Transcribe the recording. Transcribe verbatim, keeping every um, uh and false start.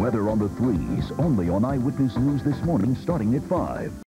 Weather on the threes, only on Eyewitness News this morning starting at five.